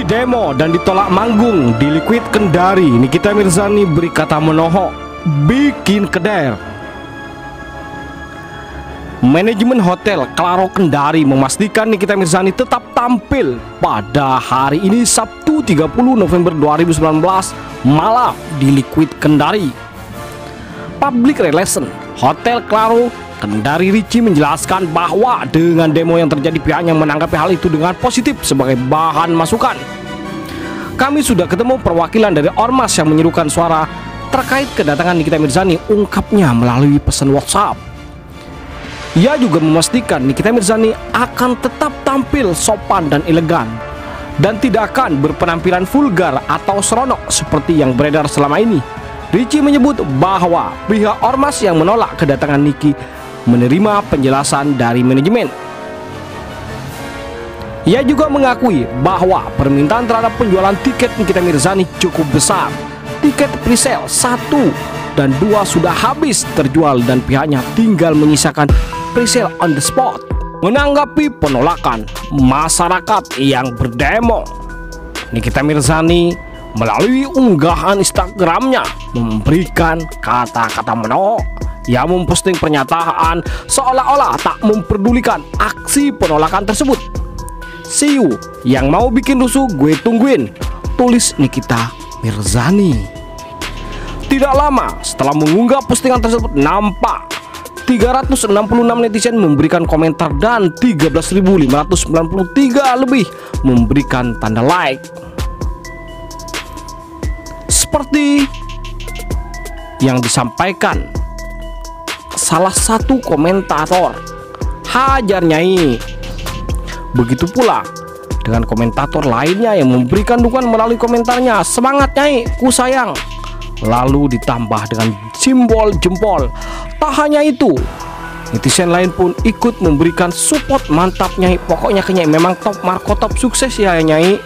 demo dan ditolak manggung di Liquid Kendari, Nikita Mirzani beri kata menohok, bikin keder. Manajemen Hotel Claro Kendari memastikan Nikita Mirzani tetap tampil pada hari ini Sabtu 30 November 2019 malam di Liquid Kendari. Public Relation Hotel Claro Kendari Richie menjelaskan bahwa dengan demo yang terjadi pihaknya menanggapi hal itu dengan positif sebagai bahan masukan. Kami sudah ketemu perwakilan dari Ormas yang menyerukan suara terkait kedatangan Nikita Mirzani, ungkapnya melalui pesan WhatsApp. Ia juga memastikan Nikita Mirzani akan tetap tampil sopan dan elegan dan tidak akan berpenampilan vulgar atau seronok seperti yang beredar selama ini. Richie menyebut bahwa pihak Ormas yang menolak kedatangan Niki menerima penjelasan dari manajemen. Ia juga mengakui bahwa permintaan terhadap penjualan tiket Nikita Mirzani cukup besar. Tiket presale 1 dan 2 sudah habis terjual dan pihaknya tinggal menyisakan presale on the spot. Menanggapi penolakan masyarakat yang berdemo, Nikita Mirzani melalui unggahan Instagramnya memberikan kata-kata menohok. Ia memposting pernyataan seolah-olah tak memperdulikan aksi penolakan tersebut. See you, yang mau bikin rusuh gue tungguin, tulis Nikita Mirzani. Tidak lama setelah mengunggah postingan tersebut, nampak 366 netizen memberikan komentar dan 13.593 lebih memberikan tanda like. Seperti yang disampaikan salah satu komentator, hajar Nyai. Begitu pula dengan komentator lainnya yang memberikan dukungan melalui komentarnya, semangat Nyai, ku sayang. Lalu ditambah dengan simbol jempol. Tak hanya itu, netizen lain pun ikut memberikan support, mantap Nyai, pokoknya ke Nyai memang top, Marco top, sukses ya Nyai.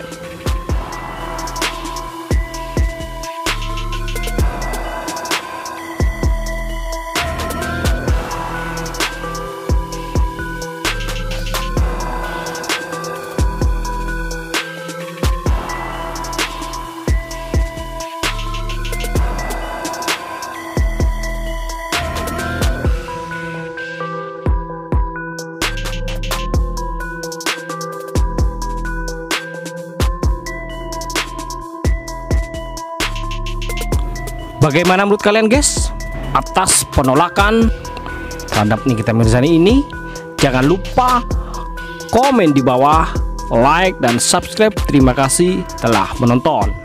Bagaimana menurut kalian guys atas penolakan terhadap Nikita Mirzani ini? Jangan lupa komen di bawah, like dan subscribe. Terima kasih telah menonton.